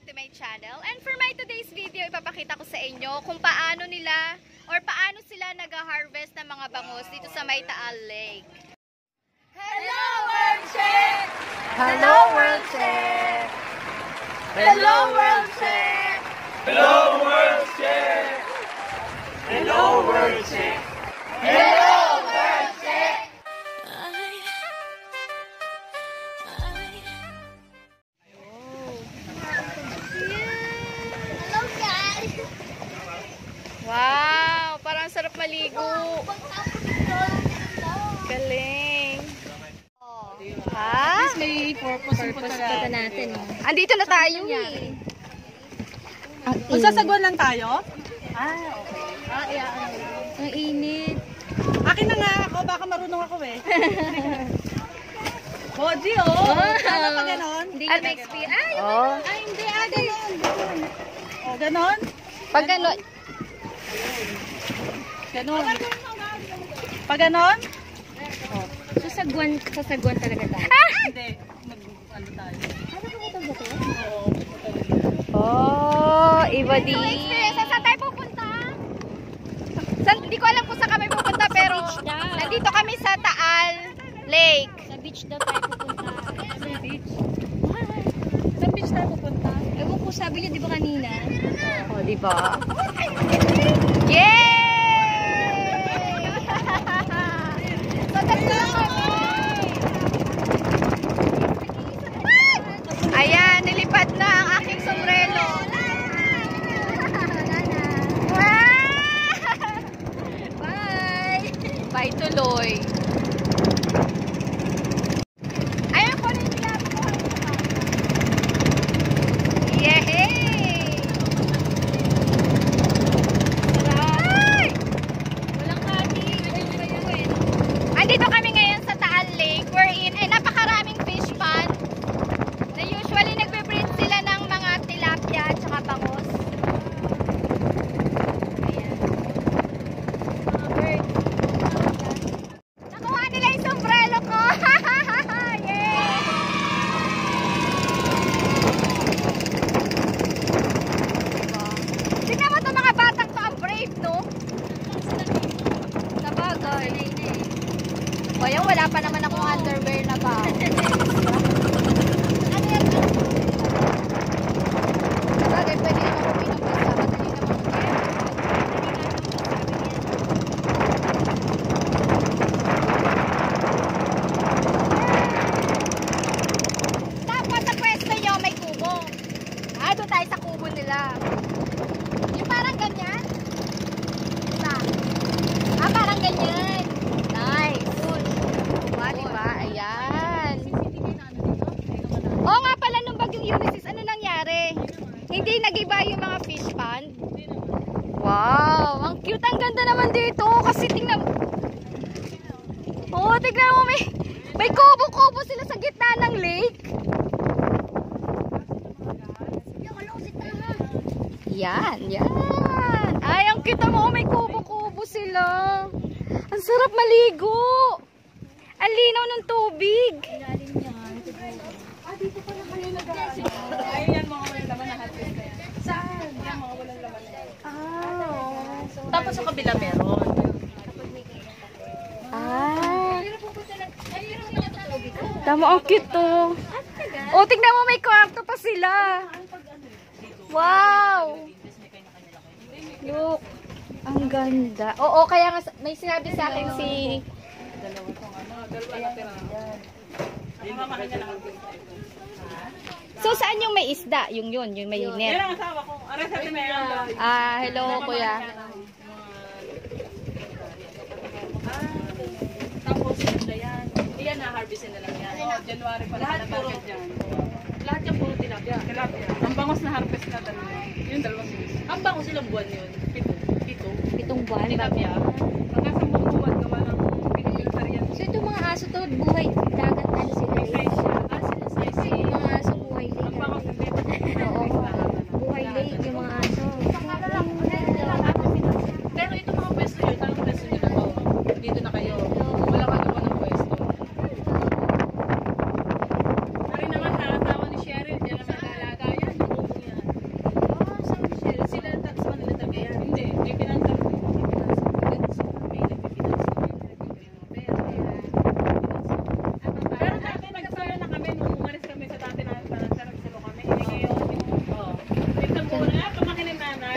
to my channel. And for my today's video, ipapakita ko sa inyo kung paano nila or paano sila nag-harvest ng mga bangus dito sa may Taal Lake. Hello World Chef! Hello World Chef! Hello World Chef! Hello World Chef! Hello World Chef! Hello World Chef! Hello guys! Wow! Parang sarap maligo. Galing. Ha? May purpose pa natin. Andito na tayo eh. Magsasagwan lang tayo? Okay. Ang init. Akin na nga ako, baka marunong ako eh. Boji oh! Ano pa ganon? Hindi ka na-experience. Hindi. Ganon. O, ganon? Pag ganon. Ganon. Pag ganon? Sasagwan talaga tayo. Hindi. Ano tayo? Oh, iba din. Saan tayo pupunta? Hindi ko alam kung saan kami pupunta pero nandito kami sa Taal Lake. Sa beach daw tayo pupunta. Sa beach? Sa beach tayo pupunta? Ewan ko, sabi niyo di ba kanina? Oh, di ba? Yay! So, tatlo lang kami. Ayan, nilipad na ang aking sombrero. Bye! Bye tuloy. Ayun ko rin nila. Yehey! Sarap! Walang kati. Andito kami ngayon sa Taal Lake. We're in napakaraming fish pond. Na usually nagbe-breed sila ng mga tilapia at saka bangus. Ayan. Mga bird. Nakuha nila yung sombrero ko. Yay! Tignan mo itong mga batang to. Ang brave, no? Sabagay. Bayang wala pa naman akong underwear na ba? Sabagay, pwede naman uminom basta. Madali naman uminom. Tapos sa pwesto nyo may kubo. Doon tayo sa kubo nila. Yung parang ganyan. Diba? Parang ganyan. Nice. Diba? Ayan. Oo nga pala nung bagyong Eunice, ano nangyari? Hindi nag-iba yung mga fish pond? Wow! Ang cute! Ang ganda naman dito! Kasi tingnan mo. Oo, tingnan mo. May kubo-kubo sila sa gitna ng lake. Yan, yan. Ay, ang cute mo. May kubo-kubo sila. Ang sarap maligo. Ang linaw ng tubig. Dito pala kayo nag-aano. Ayun yan, mga walang laman na harvest na yan. Saan? Yan, mga walang laman na yan. Tapos sa kabila meron. Tama, ang cute to. Oh, tignan mo, may kwarto pa sila. Wow! Look. Ang ganda. Oo, kaya nga may sinabi sa akin si... So, saan yung may isda? Yung may net. Yan ang asawa ko. Aray sa atin na yan. Hello, kuya. Tapos, yan. Yan na, harvestin na lang yan. January pa lahat na market dyan. Lahat yung puro tilapia. Ang bangos na harvest na talaga. Yung dalawang sis. Ang bangos ilang buwan yun? 7 buwan. Tilapia. Hanggang 10 buwan gawa ng pinipilter yan. So itong mga aso to, buhay dagat ano sila? Size siya. Sila size siya. Yung mga aso buhay lake. Ang bangos na dito. Oo. Buhay lake yung mga aso. Pero ito mga pwesto yun, anong pwesto nyo na to? Dito na kayo. Wala ka naman ng pwesto. Pari naman nakatawa ni Cheryl, diyan naman kaalaga yan.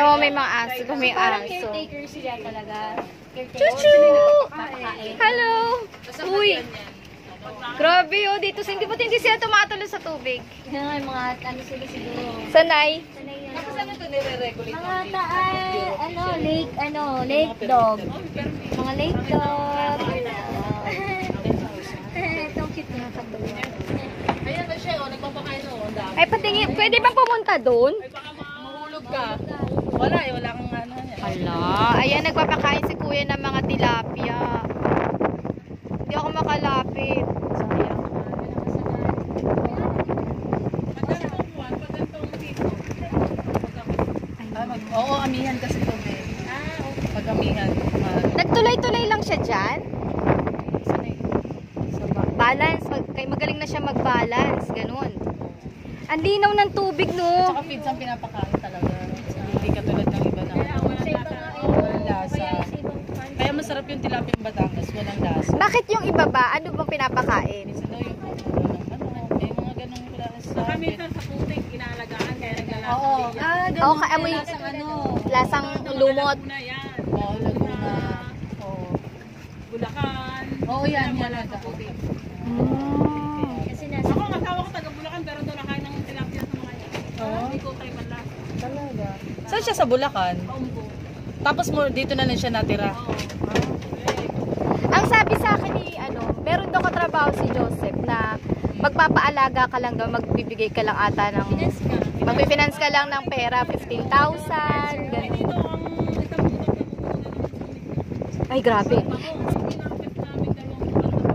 Ito, may mga aso. Ito, may Parang aso. caretaker sila talaga. Chuchu! Hello! Uy! Grabe oh, dito. Hindi po hindi sila tumatalo sa tubig. Yan nga, yung mga ano sila siguro. Sanay. Sanay yan. Tapos ano ito nire-regulate? Mga lake dog. Mga lake dog. Itong cute nga katuwa. Ayan na siya, nagpapakain o. Ang dami. Ay, patingin. Pwede bang pumunta doon? Baka mahulog ka. Wala kang ano yan. Hala. Ayan, nagpapakain si kuya ng mga tilapia. Hindi ako makalapit. Sayang. Oo, amihan kasi ito eh. Pag amihan. Nagtuloy-tuloy lang siya dyan. Balance. Magaling na siya mag-balance. Ganun. Ang linaw ng tubig, no? Tsaka feeds ang pinapakain talaga. Hindi katulad ng iba na. Walang lasa. Kaya masarap yung tilapia ng Batangas. Walang lasa. Bakit yung iba ba? Ano bang pinapakain? Minsan yung may mga ganong klase. Kami sa putik, inaalagaan. Kaya naglalasa. Oo. Oo, kaamoy. Lasang lumot. Oo, Laguna. Oo. Bulacan. Oo, yan. Wala sa putik. Kasi nasa Ako, ang asawa ko taga Bulacan, pero doon nakain ng tilapia sa mga yan. Hindi ko tayo malasa. Talaga. Saan siya sa Bulacan? Paumbo. Tapos mo dito na lang siya natira. Ang sabi sa akin ni, meron daw katrabaho si Joseph na magpapaalaga ka lang daw, magbibigay ka lang ata ng, magpifinance ka lang ng pera, 15,000, ganun. Dito ang isang putok na pupunta ng Ay, grabe. pinakapit namin dalawang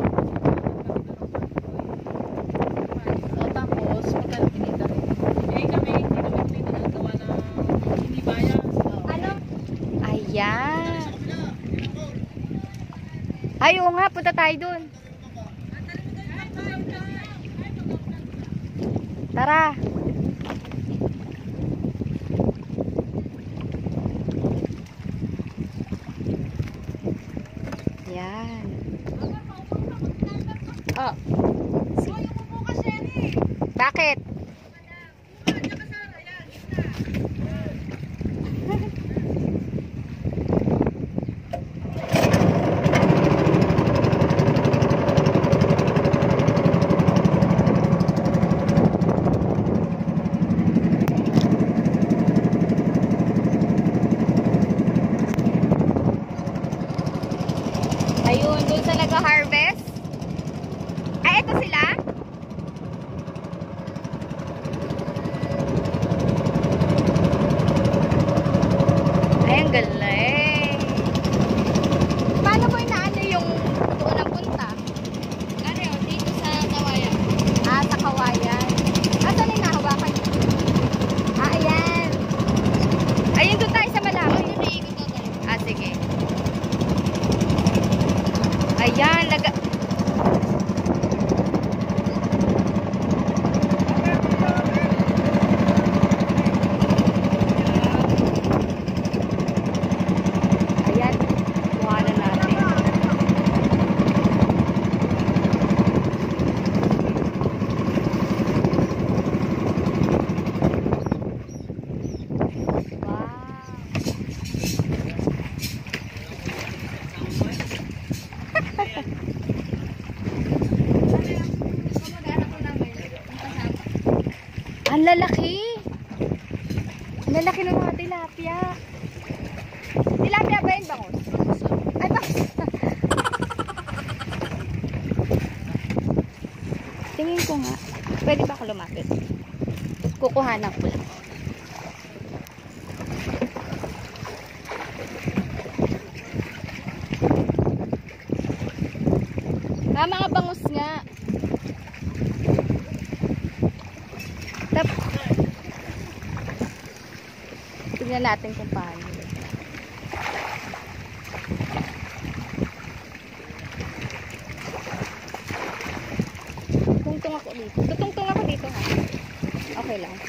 O tapos, magkano pinita rin? Eh kami, hindi kami dito nagawa na hindi bayas. Ayan. Ay, oo nga, punta tayo dun. Tara. Yan. Oh. Bakit? Ayun, doon sa nag-harvest. Ay, ito sila? Ay, ang galing. Paano mo inaano yung doon ang punta? dito sa Kawayan. Ah, sa Kawayan. Asan yung nahawakan? Ah, ayan. Ayun, doon tayo sa Malabo. Ah, sige. Ayan, Ayan, kuha na natin. Wow. Ang lalaki. Ang lalaki ng mga tilapia. Tilapia ba yun, bangus? Ay, bangus. Tingin ko nga. Pwede ba ako lumapit? Kukuhanan ko lang. Mga bangus nga. Tingnan natin kung paano. Tungtong ako dito. Tutungtong ako dito ha. Okay lang.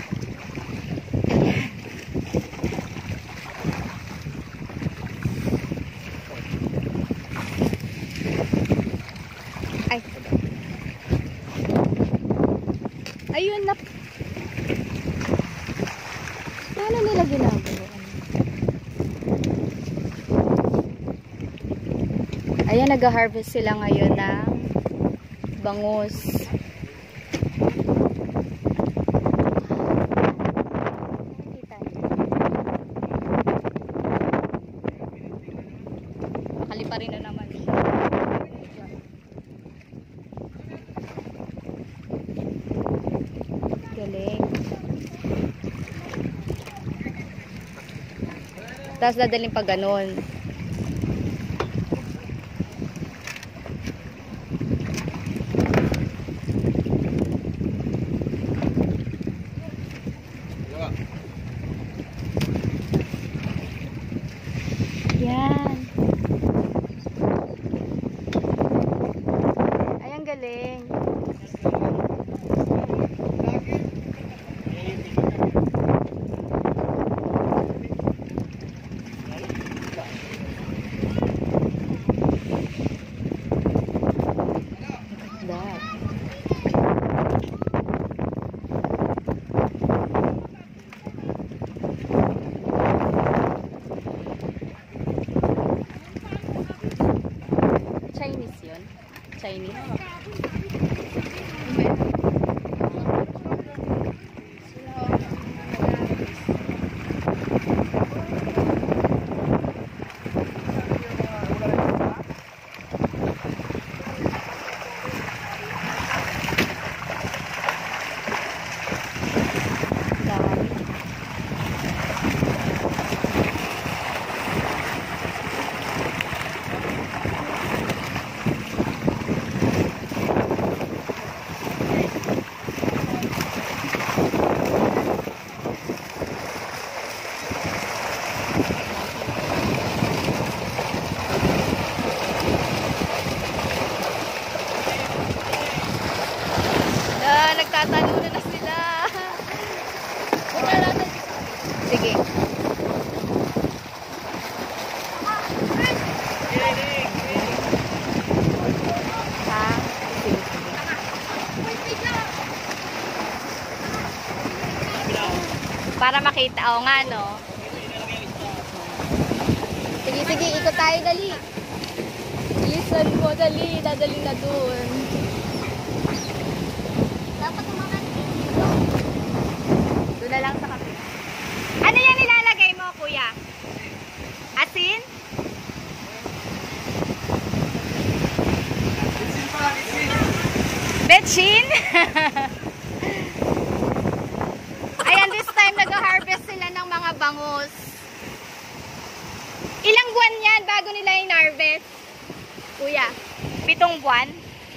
Ay. Ayun na. Paano nila ginagawa? Ayan, nag-harvest sila ngayon ng bangus. Makalipa rin na naman siya. Galing. Tapos dadaling pa ganun. Yan. Ay, ang galing. Chinese yun? Chinese? Nagtatalo na sila. Sige. Ha? Sige, sige. Para makita. Oo nga, no? Sige, sige. Ikot tayo, dali. Bilisan mo, dali. Dadali na dun. Doon na lang sa kape. Ano yan nilalagay mo, kuya? Asin? Betchin? Ayan, this time nag-harvest sila ng mga bangus. Ilang buwan yan bago nila yung harvest? Kuya, 7 buwan?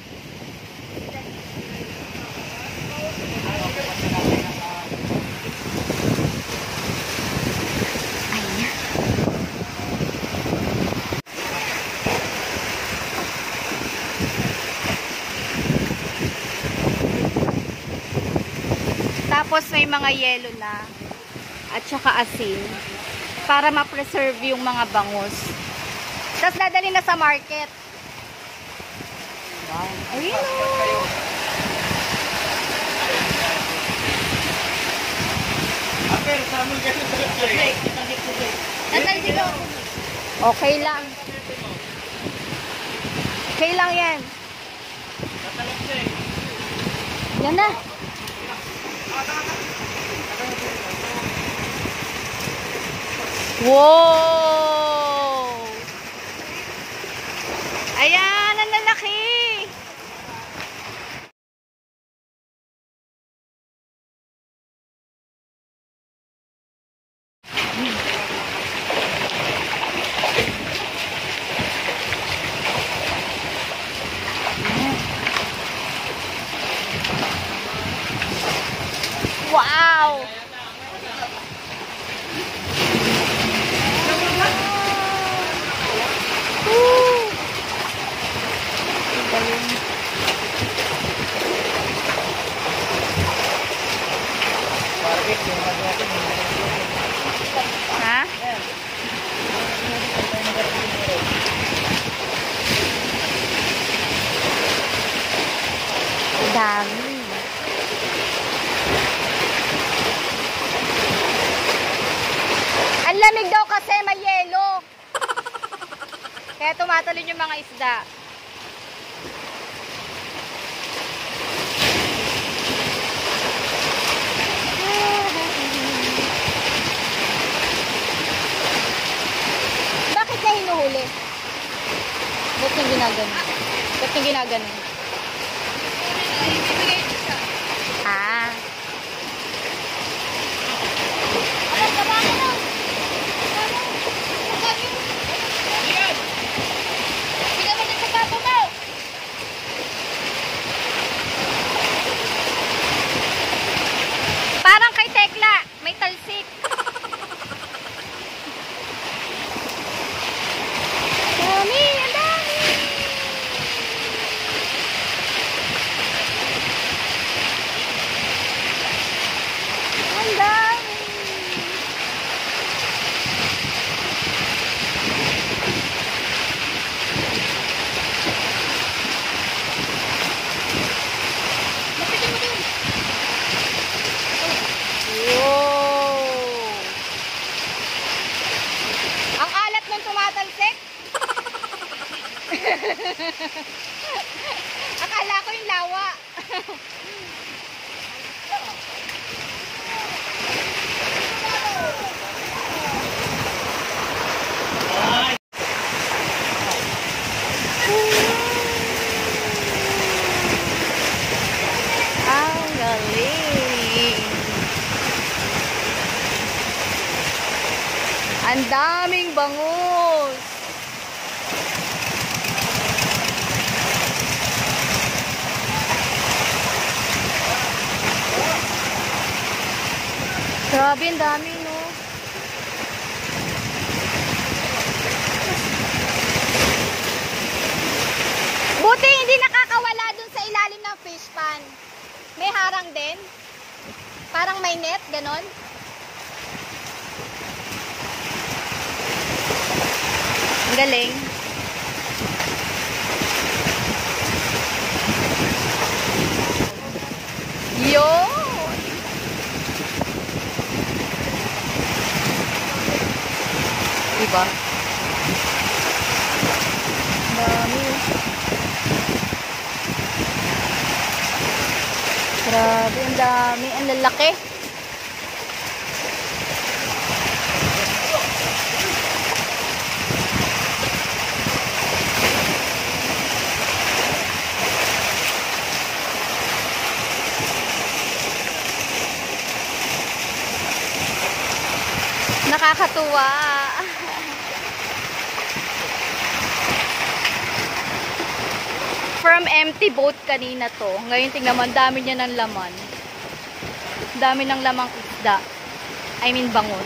Tapos may mga yelo na at saka asin para ma-preserve yung mga bangus. Tapos dadali na sa market. Wow. Ayun o. Okay lang. Okay lang yan. Yan na. Wow! Ayan, ang lalaki! Wow! Ha? Dami. Ang lamig daw kasi may yelo. Kaya tumatalon dadalhin yung mga isda. Bakit niya hinuhuli? Ba't niya ginagano? Ba't niya ginagano? Ah. Alam ka ba na? Sige mo sa kapo mo! Parang kay Tekla, may talsik. Dami, ang dami! Ang dami! Lapitin mo dun! Wow! Ang alat ng tumatalsik? Akala ko yung lawa. Ang galing. Ang daming bangus. Grabe, ang dami, no? Buti hindi nakakawala dun sa ilalim ng fish pan. May harang din. Parang may net, ganon. Ang galing. Yun! Diba? Dami. Grabe, ang dami. Ang lalaki. Nakakatuwa. From empty boat kanina to. Ngayon tingnan mo, ang dami niya ng laman. Dami ng lamang isda. I mean bangus.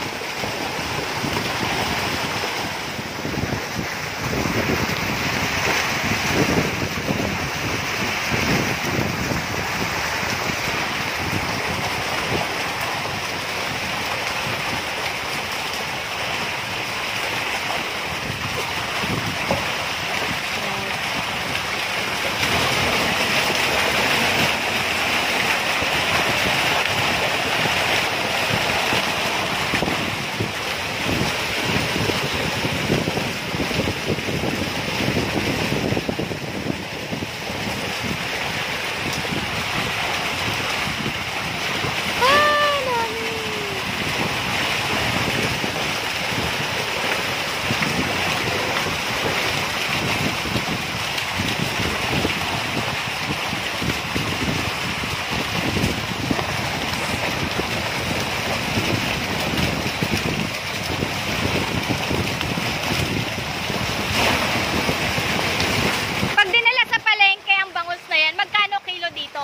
dito?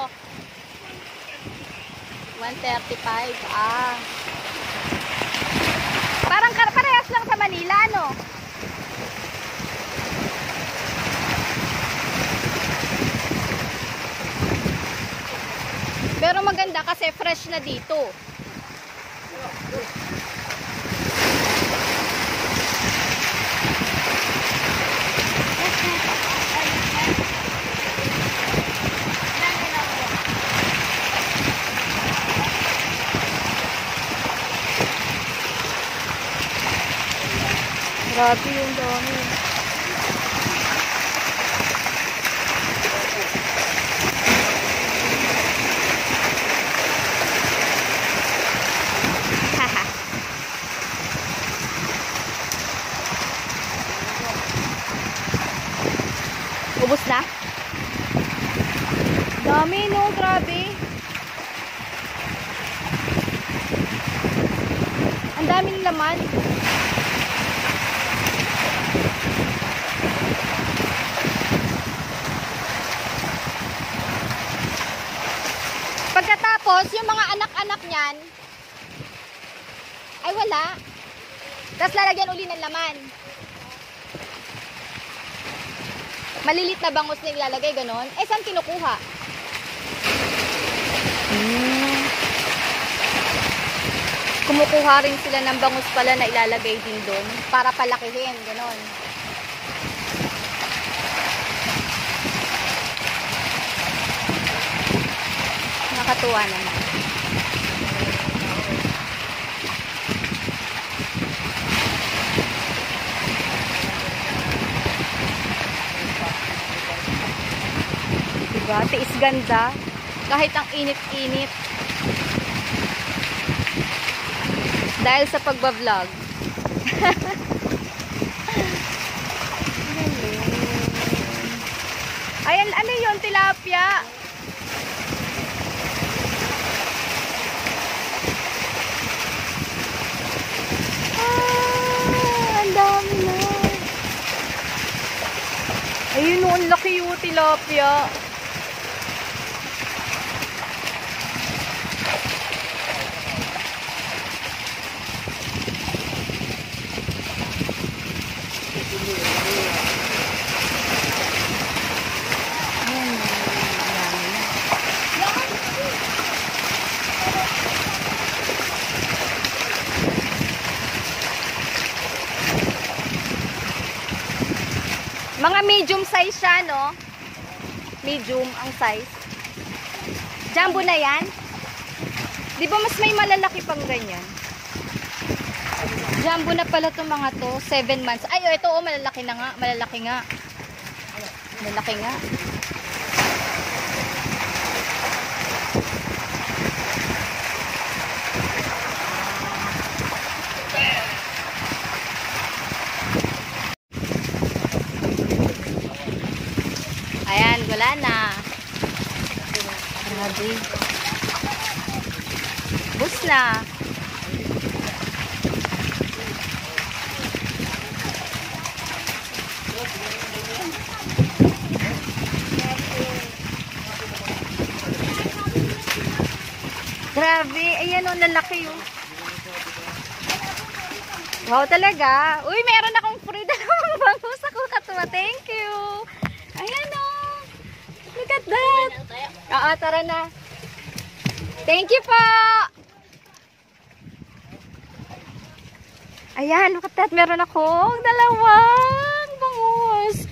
135. Ah. Parang parehas lang sa Manila, no? Pero maganda kasi fresh na dito. Grabe yung dami. daming laman. Pagkatapos, yung mga anak-anak niyan, ay wala. Tapos lalagyan uli ng laman. Malilit na bangus na ilalagay, ganon. Eh, saan kinukuha? Kumukuha rin sila ng bangus pala na ilalagay din doon para palakihin, ganon. Nakatuwa naman. Diba? Tiis ganda. Kahit ang init-init. Dahil sa pagbablog. Ayan, ano yun? Tilapia. Ang dami na. Ayun, ang laki yung tilapia. Mga medium size siya, no? Medium ang size. Jumbo na yan? Di ba mas may malalaki pang ganyan? Jumbo na pala itong mga to. 7 months. Ay, ito, oh, malalaki na nga. Malalaki nga. Malalaki nga. Ayan, wala na. Grabe. Bus na. Grabe. Ayan o, lalaki o. Wow talaga. Uy, meron akong free dalawang bangus ako katuwa. Thank you. Ayan o. Look at that. Oo, tara na. Thank you po. Ayan, look at that. Meron akong dalawang bangus.